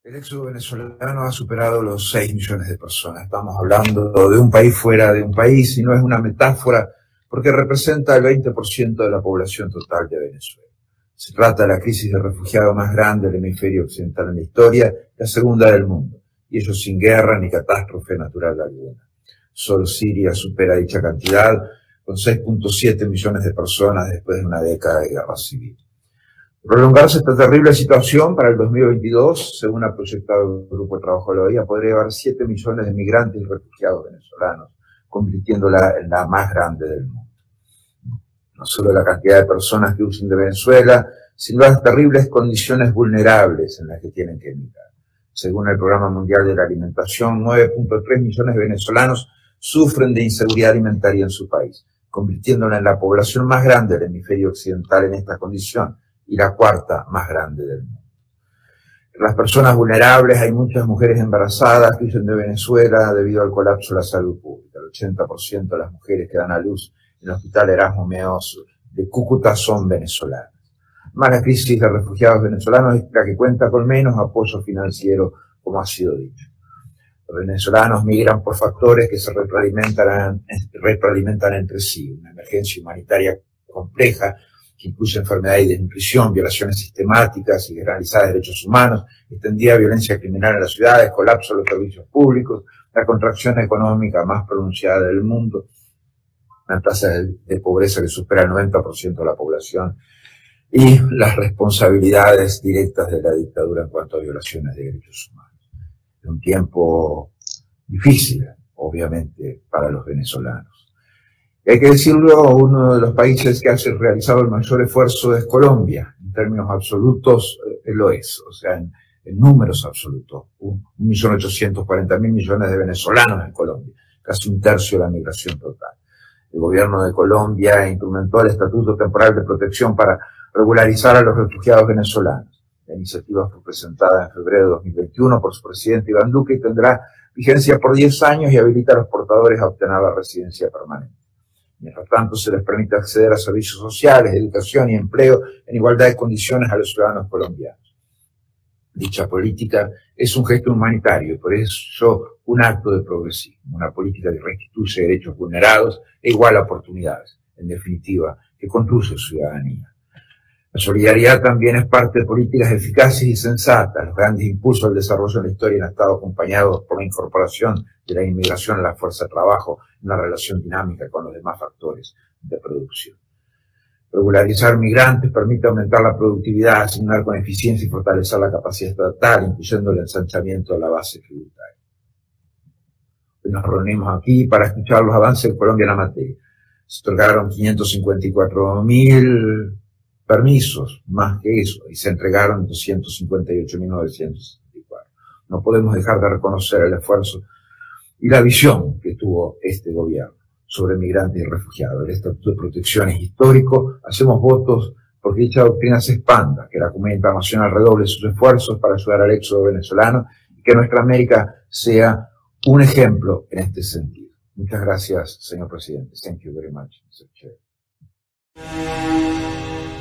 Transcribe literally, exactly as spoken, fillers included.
El éxodo venezolano ha superado los seis millones de personas. Estamos hablando de un país fuera de un país y no es una metáfora porque representa el veinte por ciento de la población total de Venezuela. Se trata de la crisis de refugiados más grande del hemisferio occidental en la historia, la segunda del mundo, y ello sin guerra ni catástrofe natural alguna. Solo Siria supera dicha cantidad con seis punto siete millones de personas después de una década de guerra civil. Prolongarse esta terrible situación para el dos mil veintidós, según ha proyectado el Grupo de Trabajo de la O E A, podría llevar siete millones de migrantes y refugiados venezolanos, convirtiéndola en la más grande del mundo. No solo la cantidad de personas que huyen de Venezuela, sino las terribles condiciones vulnerables en las que tienen que emigrar. Según el Programa Mundial de la Alimentación, nueve punto tres millones de venezolanos sufren de inseguridad alimentaria en su país, convirtiéndola en la población más grande del hemisferio occidental en esta condición, y la cuarta más grande del mundo. En las personas vulnerables hay muchas mujeres embarazadas que huyen de Venezuela debido al colapso de la salud pública. El ochenta por ciento de las mujeres que dan a luz en el Hospital Erasmo Meoz de Cúcuta son venezolanas. Más la crisis de refugiados venezolanos es la que cuenta con menos apoyo financiero, como ha sido dicho. Los venezolanos migran por factores que se retroalimentan, retroalimentan entre sí. Una emergencia humanitaria compleja que incluye enfermedad y desnutrición, violaciones sistemáticas y generalizadas de derechos humanos, extendida violencia criminal en las ciudades, colapso de los servicios públicos, la contracción económica más pronunciada del mundo, una tasa de, de pobreza que supera el noventa por ciento de la población, y las responsabilidades directas de la dictadura en cuanto a violaciones de derechos humanos. Es un tiempo difícil, obviamente, para los venezolanos. Y hay que decirlo, uno de los países que ha realizado el mayor esfuerzo es Colombia. En términos absolutos, eh, lo es. O sea, en, en números absolutos. Un millón ochocientos cuarenta mil millones de venezolanos en Colombia. Casi un tercio de la migración total. El gobierno de Colombia implementó el Estatuto Temporal de Protección para regularizar a los refugiados venezolanos. La iniciativa fue presentada en febrero de dos mil veintiuno por su presidente Iván Duque y tendrá vigencia por diez años y habilita a los portadores a obtener la residencia permanente. Mientras tanto, se les permite acceder a servicios sociales, educación y empleo en igualdad de condiciones a los ciudadanos colombianos. Dicha política es un gesto humanitario y por eso un acto de progresismo, una política que restituye derechos vulnerados e igual oportunidades, en definitiva, que construye ciudadanía. La solidaridad también es parte de políticas eficaces y sensatas. Los grandes impulsos al desarrollo en la historia han estado acompañados por la incorporación de la inmigración a la fuerza de trabajo en una relación dinámica con los demás factores de producción. Regularizar migrantes permite aumentar la productividad, asignar con eficiencia y fortalecer la capacidad estatal, incluyendo el ensanchamiento de la base tributaria. Hoy nos reunimos aquí para escuchar los avances de Colombia en la materia. Se otorgaron quinientos cincuenta y cuatro mil permisos, más que eso, y se entregaron doscientos cincuenta y ocho mil novecientos sesenta y cuatro. No podemos dejar de reconocer el esfuerzo y la visión que tuvo este gobierno sobre migrantes y refugiados. El Estatuto de Protección es histórico, hacemos votos porque dicha doctrina se expanda, que la comunidad internacional redoble sus esfuerzos para ayudar al éxodo venezolano y que nuestra América sea un ejemplo en este sentido. Muchas gracias, señor presidente. Thank you very much, mister Chair.